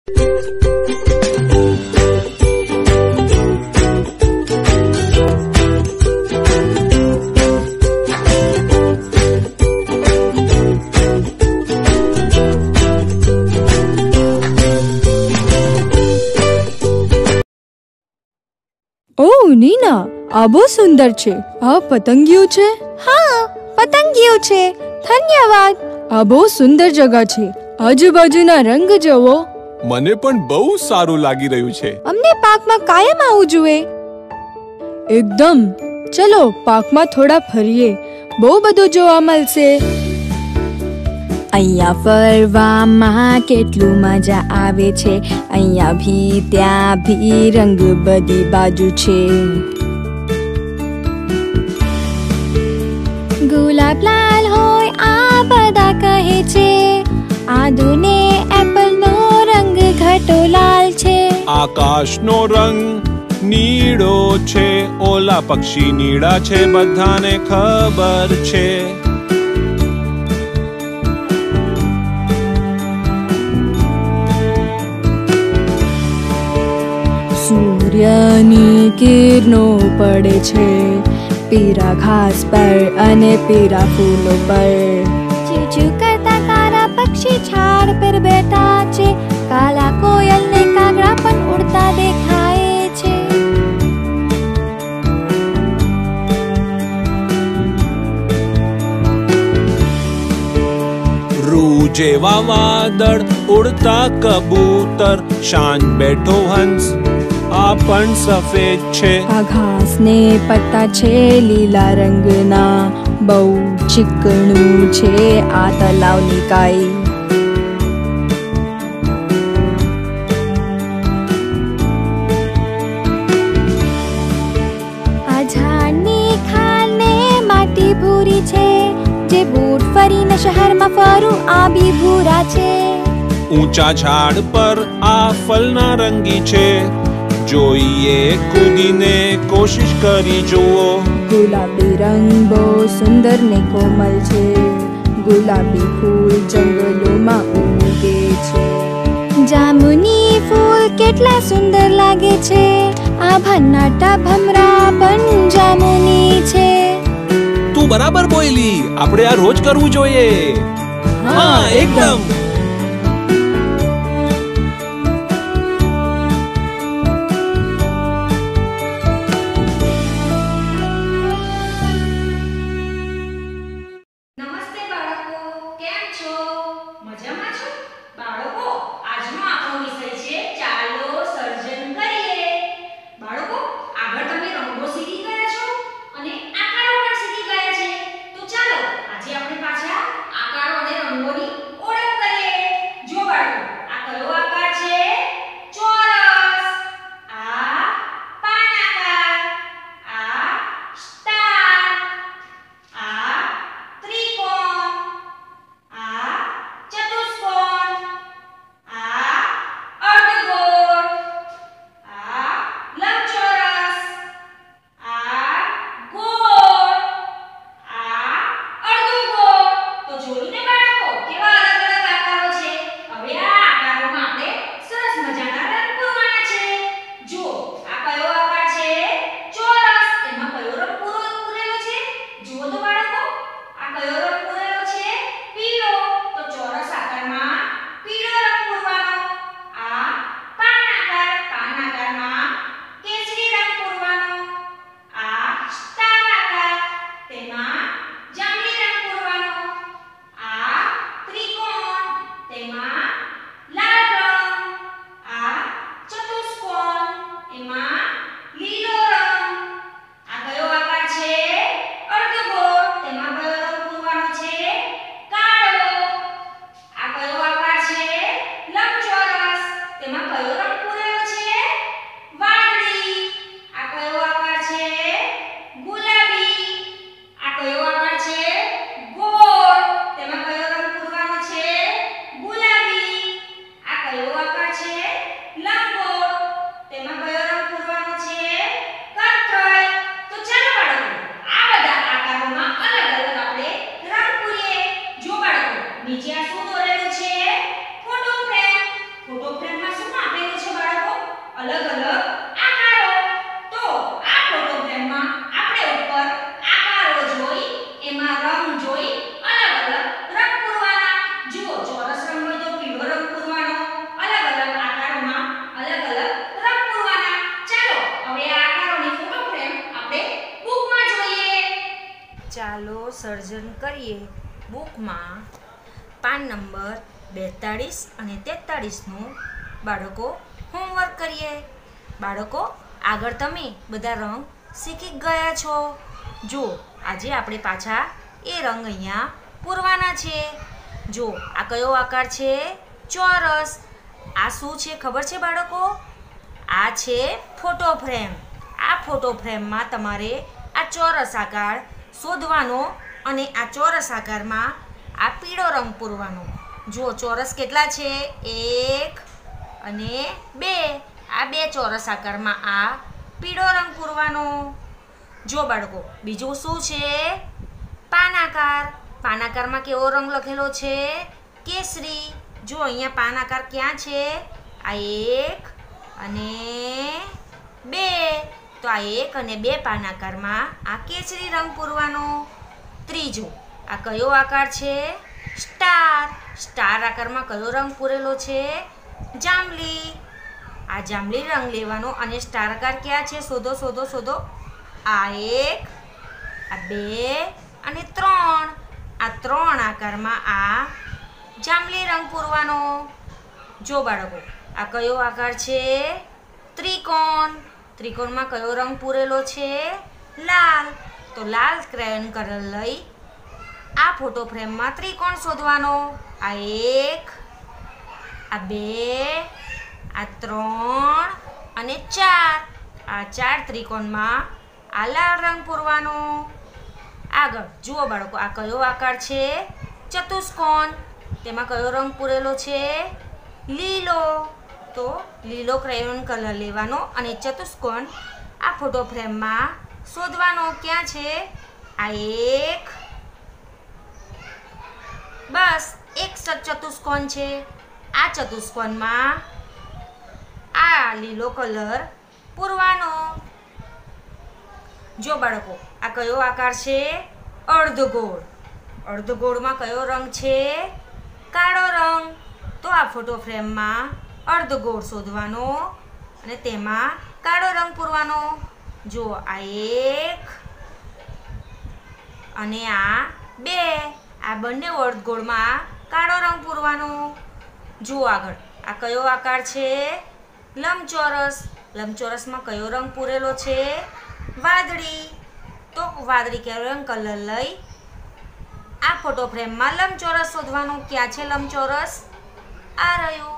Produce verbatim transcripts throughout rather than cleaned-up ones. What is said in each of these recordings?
ઓહ નીના, આ બહુ સુંદર છે. આ પતંગિયું છે? હા, પતંગિયું છે. ધન્યવાદ. આ બહુ સુંદર જગા છે. આજુબાજુના રંગ જોવો. મને પણ બહુ સારું લાગી રહ્યું છે. અમને પાર્કમાં કાયમ આવવું જોઈએ. એકદમ. ચલો પાર્કમાં થોડા ફરીએ. બહુ બધું જોવા મળશે. અહીંયા ફરવામાં કેટલું મજા આવે છે. અહીંયા ભી ત્યાં ભી રંગ બધી બાજુ છે. ગુલાબ લાલ હોય આ બધા કહે છે. આદુને એપલનો રંગ ઘટો લાલ છે. આકાશનો રંગ નીળો છે. ઓલા પક્ષી નીળા છે, બધાને ખબર છે. સૂર્યની કિરણો પડે છે પીરા ઘાસ પર અને પીરા ફૂલો પર. ચીચુ કરતા કારા પક્ષી ઝાડ પર બેઠા છે. કાલા કોયલ ને કાગડા પણ ઉડતા દેખાય છે. રૂ જેવા વાદળ, ઉડતા કબૂતર, શાંત બેઠો હંસ, આ પણ સફેદ છે. આ ઘાસ ને પત્તા છે લીલા રંગના. બહુ ચીકણું છે આ તલાવની કાઈ. આ ઝાડની ખાલ ને માટી ભૂરી છે. જે બૂટ ફરીને શહેરમાં ફરું આ બી ભૂરા છે. ઊંચા ઝાડ પર આ ફલના રંગી છે. જોઈએ કૂદીને કોશિશ કરી જુઓ. ગુલાબી રંગ બહુ સુંદર ને કોમલ છે. ગુલાબી ફૂલ જંગલોમાં ઉગે છે. જામુની ફૂલ કેટલા સુંદર લાગે છે. આ ભન્નાટા ભમરા પણ જામુની છે. તું બરાબર બોલી. આપણે આ રોજ કરવું જોઈએ. હા, એકદમ. નીચે આ શું દોરેલું છે? Photo frame. ફોટો ફ્રેમમાં શું અલગ અલગ આકારો. તો આ ફોટોગ્રાફમાં આપણે ઉપર આકારો જોઈ, એમાં રંગ જોઈ, અલગ અલગ રંગ પૂરવાના. જુઓ, ચોરસ રંગ હોય તો પીળો રંગ પૂરવાનો, અલગ અલગ આકારોમાં અલગ અલગ રંગ પૂરવાના. ચાલો હવે આ આકારોની ફોટો ફ્રેમ આપણે બુકમાં જોઈએ. ચાલો સર્જન કરીએ બુકમાં પાન નંબર બેતાળીસ અને તેતાળીસનું બાળકો હોમવર્ક કરીએ. બાળકો, આગળ તમે બધા રંગ શીખી ગયા છો. જો આજે આપણે પાછા એ રંગ અહીંયા પૂરવાના છે. જો આ કયો આકાર છે? ચોરસ. આ શું છે ખબર છે બાળકો? આ છે ફોટો ફ્રેમ. આ ફોટો ફ્રેમમાં તમારે આ ચોરસ આકાર શોધવાનો અને આ ચોરસ આકારમાં આ પીળો રંગ પૂરવાનો. જો ચોરસ કેટલા છે? એક અને બે. આ બે ચોરસ આકારમાં આ પીળો રંગ પૂરવાનો. જો બાળકો, બીજું શું છે? પાન આકાર. પાન આકારમાં કેવો રંગ લખેલો છે? કેસરી. જો અહીંયા પાન આકાર ક્યાં છે? આ એક અને બે. તો આ એક અને બે પાન આકારમાં આ કેસરી રંગ પૂરવાનો. ત્રીજો, આ કયો આકાર છે? સ્ટાર. સ્ટાર આકારમાં કયો રંગ પૂરેલો છે? જાંબલી. આ જાંબલી રંગ લેવાનો અને સ્ટાર આકાર ક્યાં છે? શોધો શોધો શોધો. આ એક, આ બે અને ત્રણ. આ ત્રણ આકારમાં આ જાંબલી રંગ પૂરવાનો. જો બાળકો, આ કયો આકાર છે? ત્રિકોણ. ત્રિકોણમાં કયો રંગ પૂરેલો છે? લાલ. તો લાલ ક્રેયોન કલર લઈ આ ફોટો ફ્રેમમાં ત્રિકોણ શોધવાનો. આ એક, આ બે, આ ત્રણ અને ચાર. આ ચાર ત્રિકોણમાં આ લાલ રંગ પૂરવાનો. આગળ જુઓ બાળકો, આ કયો આકાર છે? ચતુષ્કોણ. તેમાં કયો રંગ પૂરેલો છે? લીલો. તો લીલો ક્રેયોન કલર લેવાનો અને ચતુષ્કોણ આ ફોટો ફ્રેમમાં શોધવાનો. ક્યાં છે? આ એક, બસ એક ચતુષ્કોણ છે. આ ચતુષ્કોણમાં આ લીલો કલર પૂરવાનો. જો બાળકો, આ કયો આકાર છે? અર્ધગોળ. અર્ધગોળમાં કયો રંગ છે? કાળો રંગ. તો આ ફોટો ફ્રેમમાં અર્ધગોળ શોધવાનો અને તેમાં કાળો રંગ પૂરવાનો. જો આ એક અને આ બે. આ બંને અર્ધગોળમાં કાળો રંગ પૂરવાનો. જુઓ આગળ, આ કયો આકાર છે? લંબચોરસ. લંબચોરસમાં કયો રંગ પૂરેલો છે? વાદળી. તો વાદળી કેરંગ કલર લઈ આ ફોટો ફ્રેમમાં લંબચોરસ શોધવાનું. ક્યાં છે લંબચોરસ? આ રહ્યું.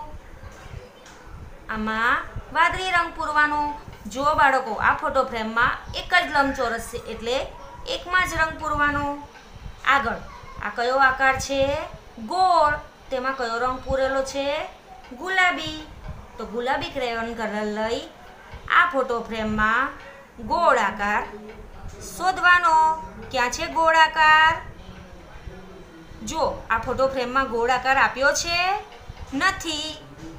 આમાં વાદળી રંગ પૂરવાનો. જુઓ બાળકો, આ ફોટો ફ્રેમમાં એક જ લંબચોરસ છે એટલે એકમાં જ રંગ પૂરવાનો. આગળ, આ કયો આકાર છે? ગોળ. તેમાં કયો રંગ પૂરેલો છે? ગુલાબી. તો ગુલાબી ક્રેયોન કલર લઈ આ ફોટો ફ્રેમમાં ગોળ આકાર શોધવાનો. ક્યાં છે ગોળ આકાર? જો આ ફોટો ફ્રેમમાં ગોળ આકાર આપ્યો છે? નથી.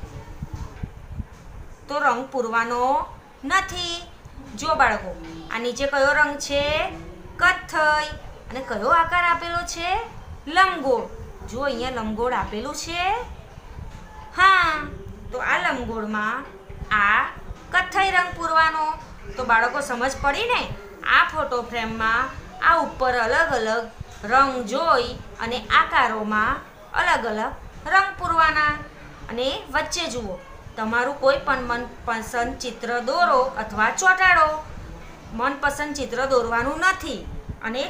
તો રંગ પૂરવાનો નથી. જો બાળકો, આ નીચે કયો રંગ છે? કથ્થઈ. અને કયો આકાર આપેલો છે? લંબગોળ. જો અહીંયા લંબગોળ આપેલું છે. હા, તો આ લંબગોળમાં આ કથ્થઈ રંગ પૂરવાનો. તો બાળકો સમજ પડી ને? આ ફોટો ફ્રેમમાં આ ઉપર અલગ અલગ રંગ જોઈ અને આકારોમાં અલગ અલગ રંગ પૂરવાના. અને વચ્ચે જુઓ, તમારું કોઈ પણ મનપસંદ ચિત્ર દોરો અથવા ચોંટાડો. મનપસંદ ચિત્ર દોરવાનું નથી. અને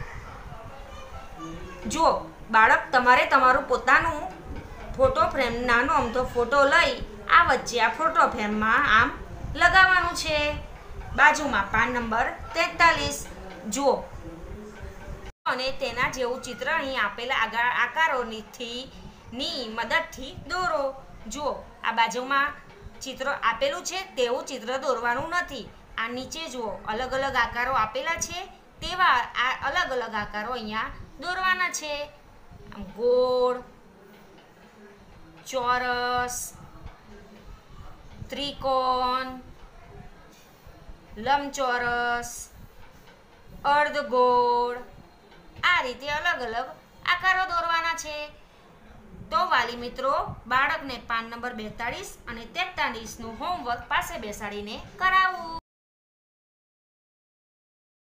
જો બાળક, તમારે તમારું પોતાનું ફોટો ફ્રેમ નાનો અમથો ફોટો લઈ આ વચ્ચે આ ફોટો ફ્રેમમાં આમ લગાવવાનું છે. બાજુમાં પાન નંબર તેતાલીસ જુઓ અને તેના જેવું ચિત્ર અહીં આપેલા આગળ આકારોની ની મદદથી દોરો. જો આ બાજુમાં ચિત્ર આપેલું છે તેવું ચિત્ર દોરવાનું નથી. આ નીચે જુઓ અલગ અલગ આકારો આપેલા છે તેવા આ અલગ અલગ આકારો અહીંયા દોરવાના છે. ગોળ, ચોરસ, ત્રિકોણ, લંબચોરસ, અર્ધગોળ, આ રીતે અલગ અલગ આકારો દોરવાના છે. તો વાલી મિત્રો, બાળકને પાન નંબર બેતાળીસ અને તેતાળીસનું હોમવર્ક પાસે બેસાડીને કરાવવું.